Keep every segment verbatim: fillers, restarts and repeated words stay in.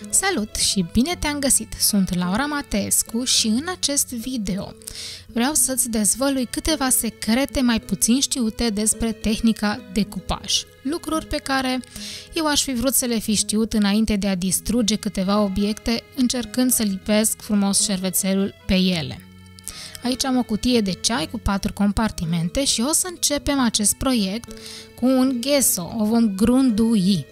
Salut și bine te-am găsit! Sunt Laura Mateescu și în acest video vreau să-ți dezvălui câteva secrete mai puțin știute despre tehnica decupaj. Lucruri pe care eu aș fi vrut să le fi știut înainte de a distruge câteva obiecte încercând să lipesc frumos șervețelul pe ele. Aici am o cutie de ceai cu patru compartimente și o să începem acest proiect cu un gesso, o vom grundui.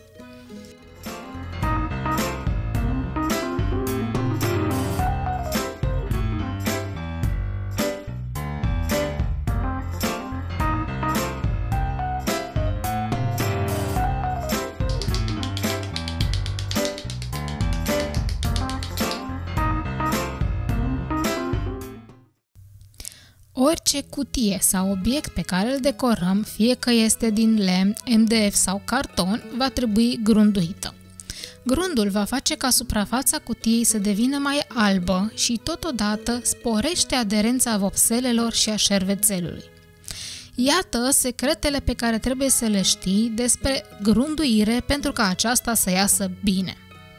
Orice cutie sau obiect pe care îl decorăm, fie că este din lemn, M D F sau carton, va trebui grunduită. Grundul va face ca suprafața cutiei să devină mai albă și totodată sporește aderența vopselelor și a șervețelului. Iată secretele pe care trebuie să le știi despre grunduire pentru ca aceasta să iasă bine.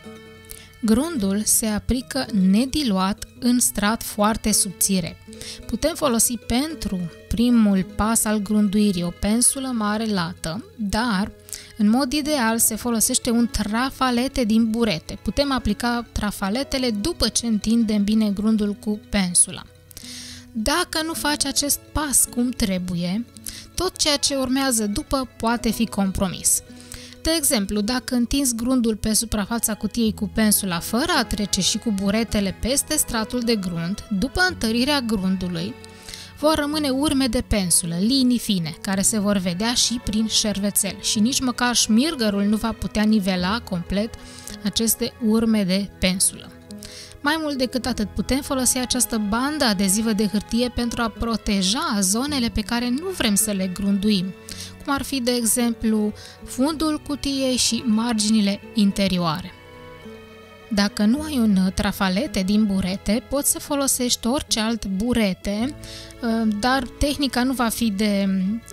Grundul se aplică nediluat în strat foarte subțire. Putem folosi pentru primul pas al grunduirii o pensulă mare lată, dar în mod ideal se folosește un trafalete din burete. Putem aplica trafaletele după ce întindem bine grundul cu pensula. Dacă nu faci acest pas cum trebuie, tot ceea ce urmează după poate fi compromis. De exemplu, dacă întinzi grundul pe suprafața cutiei cu pensula fără a trece și cu buretele peste stratul de grund, după întărirea grundului, vor rămâne urme de pensulă, linii fine, care se vor vedea și prin șervețel și nici măcar șmirgărul nu va putea nivela complet aceste urme de pensulă. Mai mult decât atât, putem folosi această bandă adezivă de hârtie pentru a proteja zonele pe care nu vrem să le grunduim, cum ar fi, de exemplu, fundul cutiei și marginile interioare. Dacă nu ai un trafalete din burete, poți să folosești orice alt burete, dar tehnica nu va fi de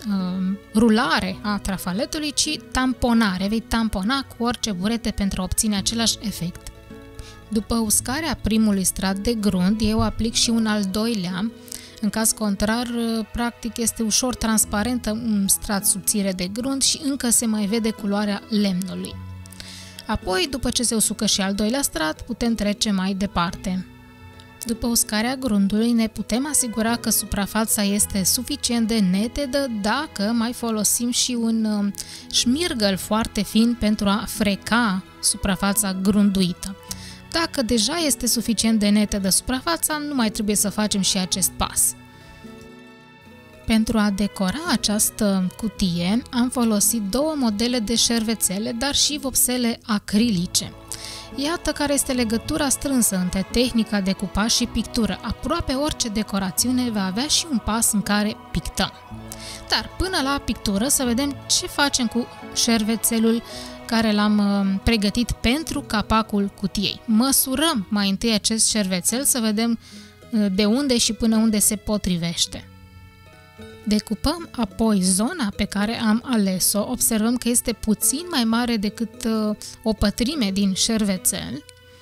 rulare a trafaletului, ci tamponare. Vei tampona cu orice burete pentru a obține același efect. După uscarea primului strat de grund, eu aplic și un al doilea. În caz contrar, practic este ușor transparentă un strat subțire de grund și încă se mai vede culoarea lemnului. Apoi, după ce se usucă și al doilea strat, putem trece mai departe. După uscarea grundului, ne putem asigura că suprafața este suficient de netedă dacă mai folosim și un șmirgăl foarte fin pentru a freca suprafața grunduită. Dacă deja este suficient de netedă suprafața, nu mai trebuie să facem și acest pas. Pentru a decora această cutie, am folosit două modele de șervețele, dar și vopsele acrilice. Iată care este legătura strânsă între tehnica decupaj și pictură. Aproape orice decorațiune va avea și un pas în care pictăm. Dar până la pictură să vedem ce facem cu șervețelul care l-am pregătit pentru capacul cutiei. Măsurăm mai întâi acest șervețel să vedem de unde și până unde se potrivește. Decupăm apoi zona pe care am ales-o, observăm că este puțin mai mare decât o pătrime din șervețel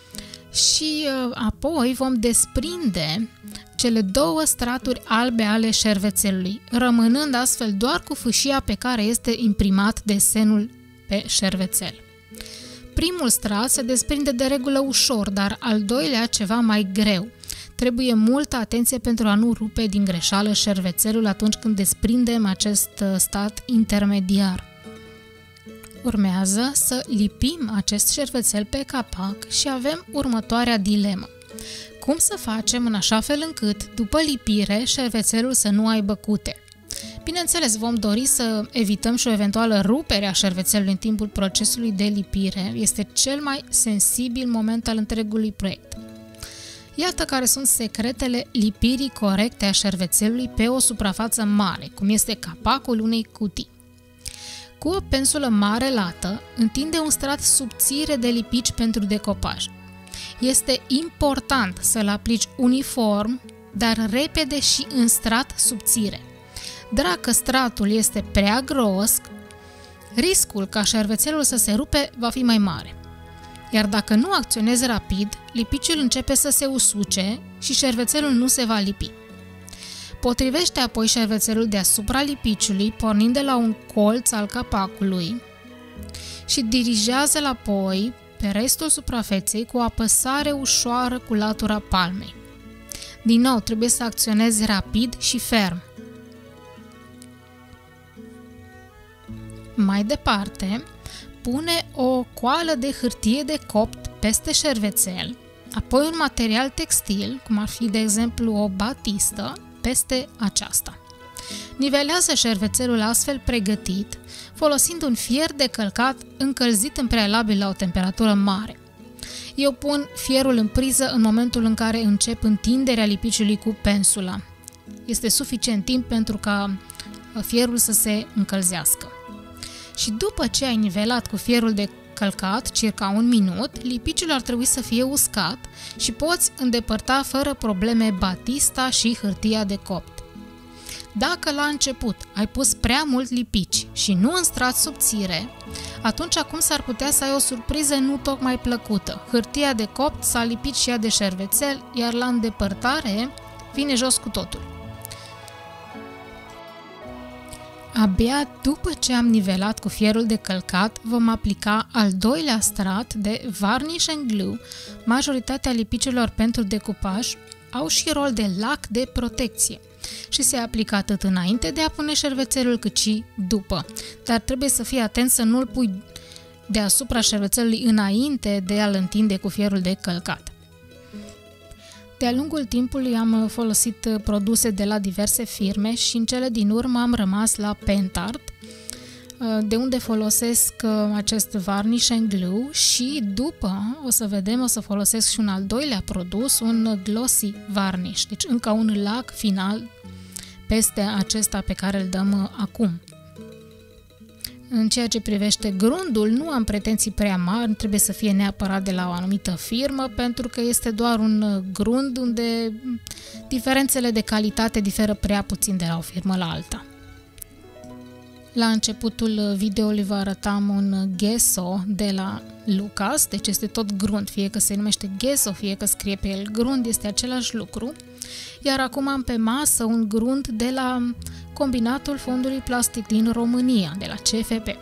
și apoi vom desprinde cele două straturi albe ale șervețelului, rămânând astfel doar cu fâșia pe care este imprimat desenul pe șervețel. Primul strat se desprinde de regulă ușor, dar al doilea ceva mai greu. Trebuie multă atenție pentru a nu rupe din greșeală șervețelul atunci când desprindem acest strat intermediar. Urmează să lipim acest șervețel pe capac și avem următoarea dilemă. Cum să facem în așa fel încât, după lipire, șervețelul să nu aibă cute? Bineînțeles, vom dori să evităm și o eventuală rupere a șervețelului în timpul procesului de lipire. Este cel mai sensibil moment al întregului proiect. Iată care sunt secretele lipirii corecte a șervețelului pe o suprafață mare, cum este capacul unei cutii. Cu o pensulă mare lată, întinde un strat subțire de lipici pentru decopaj. Este important să-l aplici uniform, dar repede și în strat subțire. Dacă stratul este prea gros, riscul ca șervețelul să se rupe va fi mai mare. Iar dacă nu acționezi rapid, lipiciul începe să se usuce și șervețelul nu se va lipi. Potrivește apoi șervețelul deasupra lipiciului, pornind de la un colț al capacului și dirigează-l apoi pe restul suprafeței cu o apăsare ușoară cu latura palmei. Din nou, trebuie să acționezi rapid și ferm. Mai departe, pune o coală de hârtie de copt peste șervețel, apoi un material textil, cum ar fi de exemplu o batistă, peste aceasta. Nivelează șervețelul astfel pregătit, folosind un fier de călcat încălzit în prealabil la o temperatură mare. Eu pun fierul în priză în momentul în care încep întinderea lipiciului cu pensula. Este suficient timp pentru ca fierul să se încălzească. Și după ce ai nivelat cu fierul de călcat, circa un minut, lipiciul ar trebui să fie uscat și poți îndepărta fără probleme batista și hârtia de copt. Dacă la început ai pus prea mult lipici și nu în strat subțire, atunci acum s-ar putea să ai o surpriză nu tocmai plăcută. Hârtia de copt s-a lipit și ea de șervețel, iar la îndepărtare vine jos cu totul. Abia după ce am nivelat cu fierul de călcat, vom aplica al doilea strat de varnish and glue. Majoritatea lipiciilor pentru decupaj au și rol de lac de protecție și se aplică atât înainte de a pune șervețelul cât și după. Dar trebuie să fii atent să nu-l pui deasupra șervețelului înainte de a-l întinde cu fierul de călcat. De-a lungul timpului am folosit produse de la diverse firme și în cele din urmă am rămas la Pentart, de unde folosesc acest varnish and glue și după, o să vedem, o să folosesc și un al doilea produs, un glossy varnish, deci încă un lac final peste acesta pe care îl dăm acum. În ceea ce privește grundul, nu am pretenții prea mari, trebuie să fie neapărat de la o anumită firmă, pentru că este doar un grund unde diferențele de calitate diferă prea puțin de la o firmă la alta. La începutul videoului vă arătam un gesso de la Lucas, deci este tot grund, fie că se numește gesso, fie că scrie pe el grund, este același lucru. Iar acum am pe masă un grund de la Combinatul Fondului Plastic din România, de la C F P.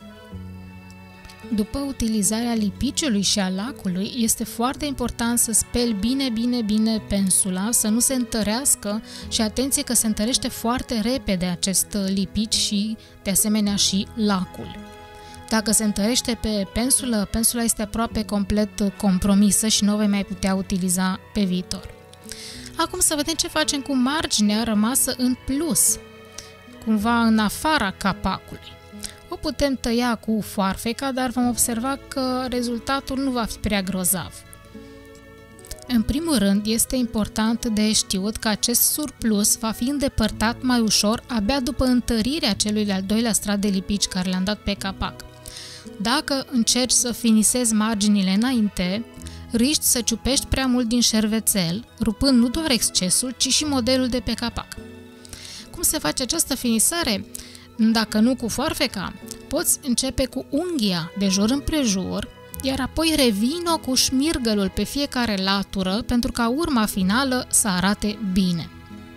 După utilizarea lipiciului și a lacului, este foarte important să speli bine, bine, bine pensula, să nu se întărească și atenție că se întărește foarte repede acest lipici și, de asemenea, și lacul. Dacă se întărește pe pensulă, pensula este aproape complet compromisă și nu o vei mai putea utiliza pe viitor. Acum să vedem ce facem cu marginea rămasă în plus, cumva în afara capacului. O putem tăia cu foarfeca, dar vom observa că rezultatul nu va fi prea grozav. În primul rând, este important de știut că acest surplus va fi îndepărtat mai ușor abia după întărirea celui de-al doilea strat de lipici care le-am dat pe capac. Dacă încerci să finisezi marginile înainte, riști să ciupești prea mult din șervețel, rupând nu doar excesul, ci și modelul de pe capac. Cum se face această finisare? Dacă nu cu foarfeca, poți începe cu unghia de jur împrejur, iar apoi revino cu șmirgălul pe fiecare latură pentru ca urma finală să arate bine.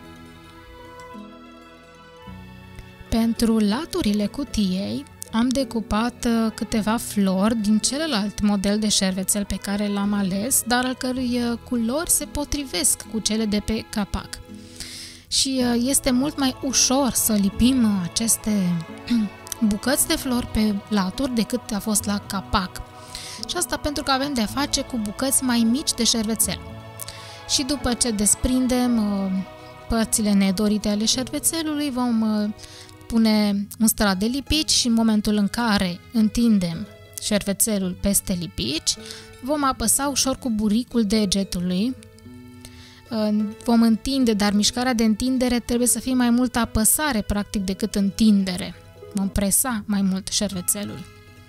Pentru laturile cutiei am decupat câteva flori din celălalt model de șervețel pe care l-am ales, dar al cărui culori se potrivesc cu cele de pe capac. Și este mult mai ușor să lipim aceste bucăți de flori pe laturi decât a fost la capac. Și asta pentru că avem de-a face cu bucăți mai mici de șervețel. Și după ce desprindem părțile nedorite ale șervețelului, vom pune un strat de lipici și în momentul în care întindem șervețelul peste lipici, vom apăsa ușor cu buricul degetului. Vom întinde, dar mișcarea de întindere trebuie să fie mai mult apăsare practic decât întindere. Vom presa mai mult șervețelul.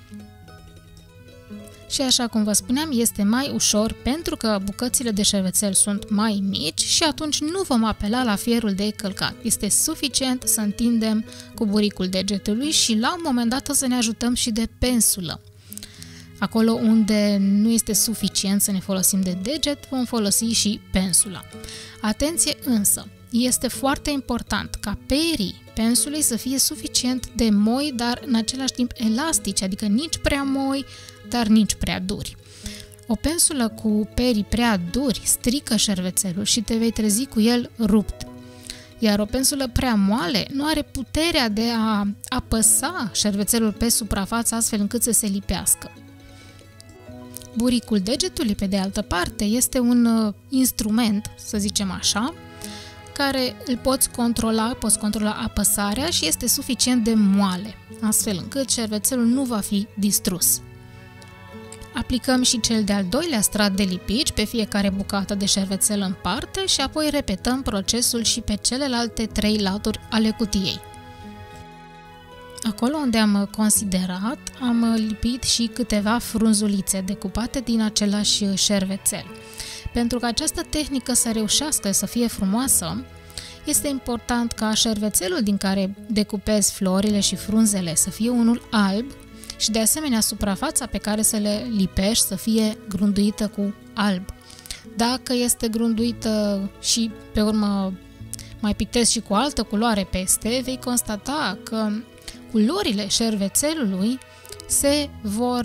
Și așa cum vă spuneam, este mai ușor pentru că bucățile de șervețel sunt mai mici și atunci nu vom apela la fierul de călcat. Este suficient să întindem cu buricul degetului și la un moment dat o să ne ajutăm și de pensulă. Acolo unde nu este suficient să ne folosim de deget, vom folosi și pensula. Atenție însă! Este foarte important ca perii pensulei să fie suficient de moi, dar în același timp elastici, adică nici prea moi, dar nici prea duri. O pensulă cu perii prea duri strică șervețelul și te vei trezi cu el rupt. Iar o pensulă prea moale nu are puterea de a apăsa șervețelul pe suprafață astfel încât să se lipească. Buricul degetului, pe de altă parte, este un uh, instrument, să zicem așa, care îl poți controla, poți controla apăsarea și este suficient de moale, astfel încât șervețelul nu va fi distrus. Aplicăm și cel de-al doilea strat de lipici pe fiecare bucată de șervețel în parte și apoi repetăm procesul și pe celelalte trei laturi ale cutiei. Acolo unde am considerat, am lipit și câteva frunzulițe decupate din același șervețel. Pentru că această tehnică să reușească să fie frumoasă, este important ca șervețelul din care decupezi florile și frunzele să fie unul alb și de asemenea suprafața pe care să le lipești să fie grunduită cu alb. Dacă este grunduită și pe urmă mai pictezi și cu altă culoare peste, vei constata că culorile șervețelului se vor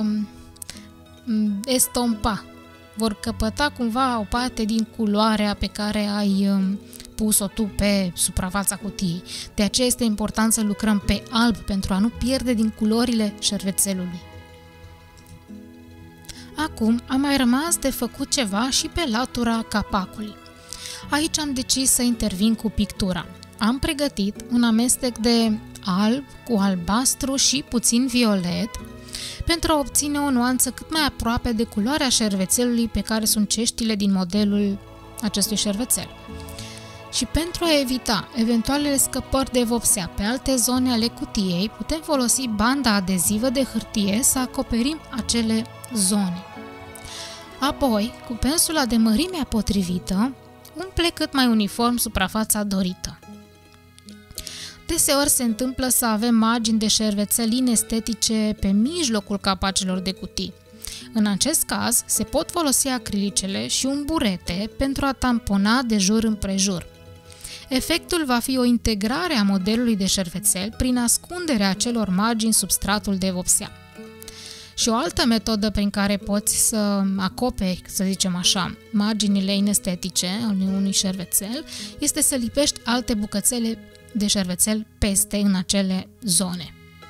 estompa, vor căpăta cumva o parte din culoarea pe care ai pus-o tu pe suprafața cutiei. De aceea este important să lucrăm pe alb pentru a nu pierde din culorile șervețelului. Acum am mai rămas de făcut ceva și pe latura capacului. Aici am decis să intervin cu pictura. Am pregătit un amestec de alb cu albastru și puțin violet pentru a obține o nuanță cât mai aproape de culoarea șervețelului pe care sunt ceștile din modelul acestui șervețel. Și pentru a evita eventualele scăpări de vopsea pe alte zone ale cutiei, putem folosi banda adezivă de hârtie să acoperim acele zone. Apoi, cu pensula de mărimea potrivită, umple cât mai uniform suprafața dorită. Deseori se întâmplă să avem margini de șervețel inestetice pe mijlocul capacelor de cutii. În acest caz, se pot folosi acrilicele și un burete pentru a tampona de jur împrejur. Efectul va fi o integrare a modelului de șervețel prin ascunderea acelor margini sub stratul de vopsea. Și o altă metodă prin care poți să acoperi, să zicem așa, marginile inestetice ale unui șervețel este să lipești alte bucățele de șervețel peste în acele zone.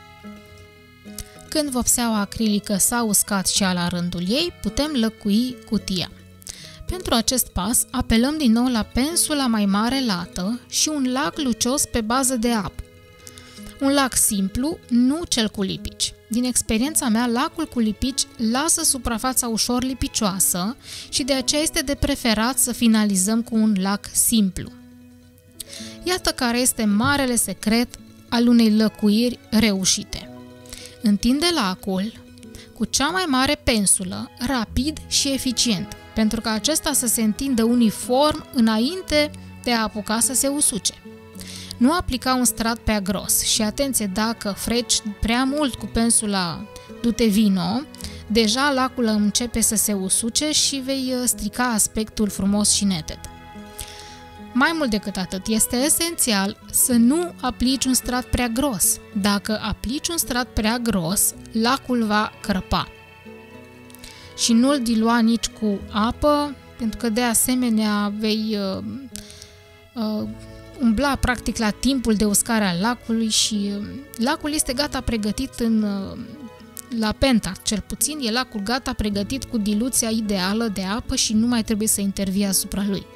Când vopseaua acrilică s-a uscat și la rândul ei, putem lăcui cutia. Pentru acest pas, apelăm din nou la pensula mai mare lată și un lac lucios pe bază de apă. Un lac simplu, nu cel cu lipici. Din experiența mea, lacul cu lipici lasă suprafața ușor lipicioasă și de aceea este de preferat să finalizăm cu un lac simplu. Iată care este marele secret al unei lăcuiri reușite. Întinde lacul cu cea mai mare pensulă, rapid și eficient, pentru ca acesta să se întindă uniform înainte de a apuca să se usuce. Nu aplica un strat prea gros și atenție, dacă freci prea mult cu pensula du-te vino, deja lacul începe să se usuce și vei strica aspectul frumos și neted. Mai mult decât atât, este esențial să nu aplici un strat prea gros. Dacă aplici un strat prea gros, lacul va crăpa. Și nu-l dilua nici cu apă, pentru că de asemenea vei uh, uh, umbla practic la timpul de uscare al lacului și uh, lacul este gata pregătit în, uh, la Pentart, cel puțin, e lacul gata pregătit cu diluția ideală de apă și nu mai trebuie să intervii asupra lui.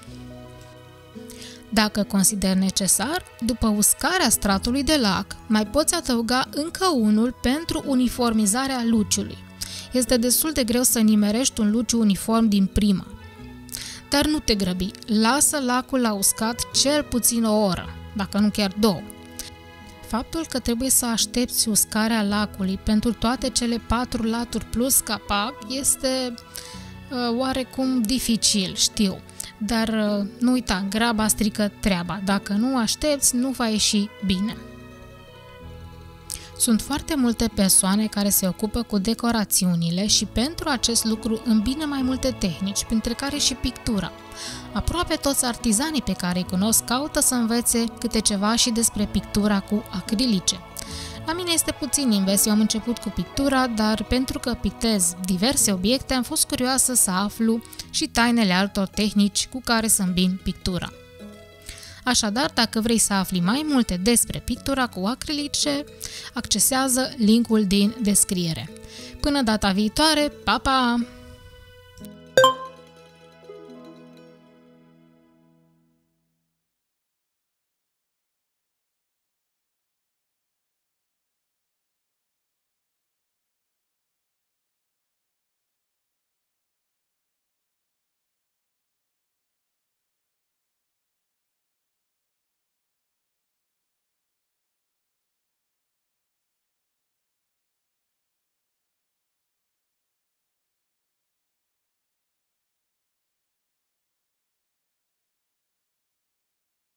Dacă consideri necesar, după uscarea stratului de lac, mai poți adăuga încă unul pentru uniformizarea luciului. Este destul de greu să nimerești un luciu uniform din prima. Dar nu te grăbi, lasă lacul la uscat cel puțin o oră, dacă nu chiar două. Faptul că trebuie să aștepți uscarea lacului pentru toate cele patru laturi plus capac este uh, oarecum dificil, știu. Dar nu uita, graba strică treaba. Dacă nu aștepți, nu va ieși bine. Sunt foarte multe persoane care se ocupă cu decorațiunile și pentru acest lucru îmbină mai multe tehnici, printre care și pictura. Aproape toți artizanii pe care îi cunosc caută să învețe câte ceva și despre pictura cu acrilice. La mine este puțin invers, eu am început cu pictura, dar pentru că pictez diverse obiecte, am fost curioasă să aflu și tainele altor tehnici cu care să îmbin pictura. Așadar, dacă vrei să afli mai multe despre pictura cu acrilice, accesează linkul din descriere. Până data viitoare, pa, pa!